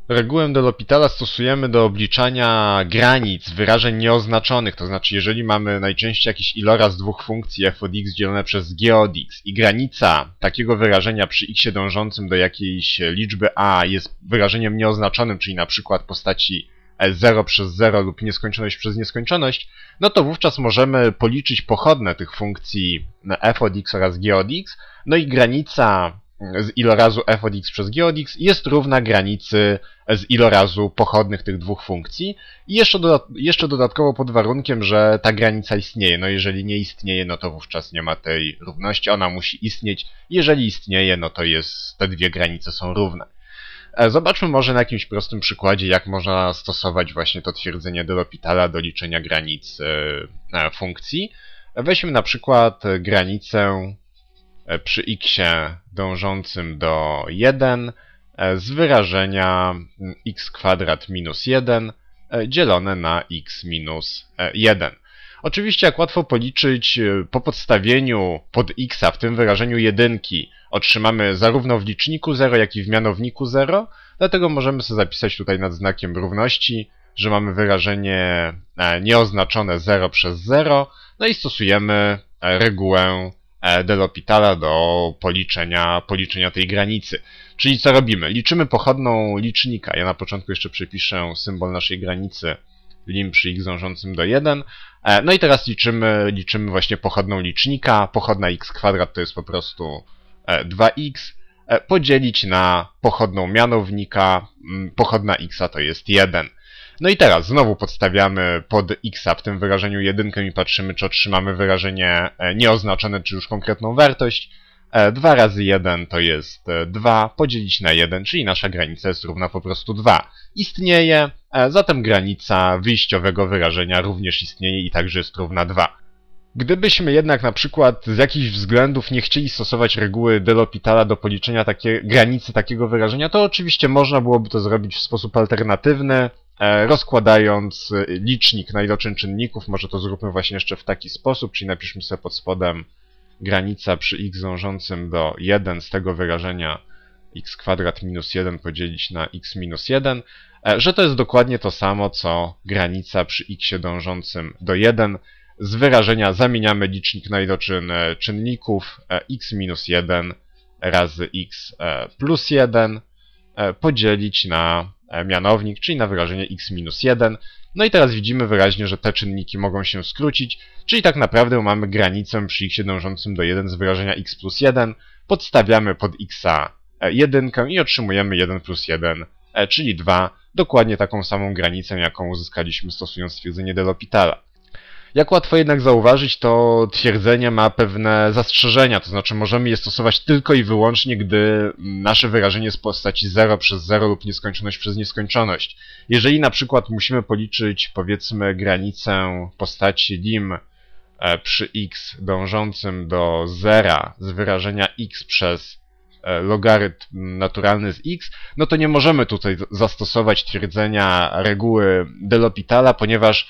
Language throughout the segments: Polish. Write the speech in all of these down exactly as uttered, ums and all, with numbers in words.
Regułę de L'Hospitala stosujemy do obliczania granic wyrażeń nieoznaczonych, to znaczy jeżeli mamy najczęściej jakiś iloraz dwóch funkcji f od x dzielone przez g od x i granica takiego wyrażenia przy x dążącym do jakiejś liczby a jest wyrażeniem nieoznaczonym, czyli na przykład postaci zero przez zero lub nieskończoność przez nieskończoność, no to wówczas możemy policzyć pochodne tych funkcji f od x oraz g od x, no i granica z ilorazu f od x przez g od x jest równa granicy z ilorazu pochodnych tych dwóch funkcji i jeszcze, dodat jeszcze dodatkowo pod warunkiem, że ta granica istnieje. No jeżeli nie istnieje, no to wówczas nie ma tej równości, ona musi istnieć. Jeżeli istnieje, no to jest, te dwie granice są równe. Zobaczmy może na jakimś prostym przykładzie, jak można stosować właśnie to twierdzenie de L'Hospitala do liczenia granic funkcji. Weźmy na przykład granicę przy x dążącym do jeden z wyrażenia x kwadrat minus jeden dzielone na x minus jeden. Oczywiście, jak łatwo policzyć, po podstawieniu pod x, w tym wyrażeniu jedynki, otrzymamy zarówno w liczniku zero, jak i w mianowniku zero, dlatego możemy sobie zapisać tutaj nad znakiem równości, że mamy wyrażenie nieoznaczone zero przez zero, no i stosujemy regułę de L'Hospitala do policzenia, policzenia tej granicy. Czyli co robimy? Liczymy pochodną licznika. Ja na początku jeszcze przypiszę symbol naszej granicy, lim przy x dążącym do jeden. No i teraz liczymy, liczymy właśnie pochodną licznika. Pochodna x kwadrat to jest po prostu dwa x. Podzielić na pochodną mianownika. Pochodna x to jest jeden. No i teraz znowu podstawiamy pod x w tym wyrażeniu jedynkę i patrzymy, czy otrzymamy wyrażenie nieoznaczone, czy już konkretną wartość. dwa razy jeden to jest dwa, podzielić na jeden, czyli nasza granica jest równa po prostu dwa. Istnieje, zatem granica wyjściowego wyrażenia również istnieje i także jest równa dwa. Gdybyśmy jednak na przykład z jakichś względów nie chcieli stosować reguły de L'Hospitala do policzenia takie, granicy takiego wyrażenia, to oczywiście można byłoby to zrobić w sposób alternatywny, rozkładając licznik na iloczyn czynników. Może to zróbmy właśnie jeszcze w taki sposób, czyli napiszmy sobie pod spodem granica przy x dążącym do jeden z tego wyrażenia x kwadrat minus jeden podzielić na x minus jeden, że to jest dokładnie to samo, co granica przy x dążącym do jeden. Z wyrażenia zamieniamy licznik na iloczyn czynników x minus jeden razy x plus jeden podzielić na mianownik, czyli na wyrażenie x minus jeden. No i teraz widzimy wyraźnie, że te czynniki mogą się skrócić, czyli tak naprawdę mamy granicę przy x dążącym do jeden z wyrażenia x plus jeden, podstawiamy pod x jedynkę i otrzymujemy jeden plus jeden, czyli dwa, dokładnie taką samą granicę, jaką uzyskaliśmy stosując stwierdzenie de L'Hospitala. Jak łatwo jednak zauważyć, to twierdzenie ma pewne zastrzeżenia, to znaczy możemy je stosować tylko i wyłącznie, gdy nasze wyrażenie jest w postaci zero przez zero lub nieskończoność przez nieskończoność. Jeżeli na przykład musimy policzyć, powiedzmy, granicę postaci lim przy x dążącym do zera z wyrażenia x przez logarytm naturalny z x, no to nie możemy tutaj zastosować twierdzenia reguły de L'Hospitala, ponieważ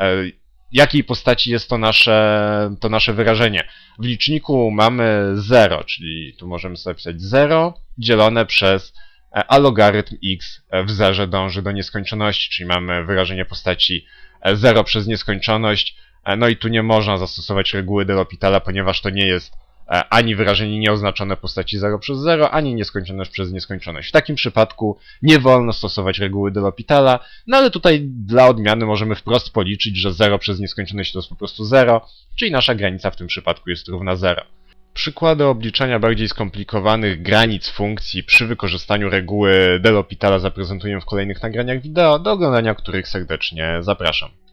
jakiej postaci jest to nasze, to nasze wyrażenie. W liczniku mamy zero, czyli tu możemy sobie napisać zero dzielone przez a logarytm x w zerze dąży do nieskończoności, czyli mamy wyrażenie postaci zero przez nieskończoność. No i tu nie można zastosować reguły de L'Hospitala, ponieważ to nie jest ani wyrażenie nieoznaczone postaci zero przez zero, ani nieskończoność przez nieskończoność. W takim przypadku nie wolno stosować reguły de L'Hospitala, no ale tutaj dla odmiany możemy wprost policzyć, że zero przez nieskończoność to jest po prostu zero, czyli nasza granica w tym przypadku jest równa zero. Przykłady obliczania bardziej skomplikowanych granic funkcji przy wykorzystaniu reguły de L'Hospitala zaprezentuję w kolejnych nagraniach wideo, do oglądania których serdecznie zapraszam.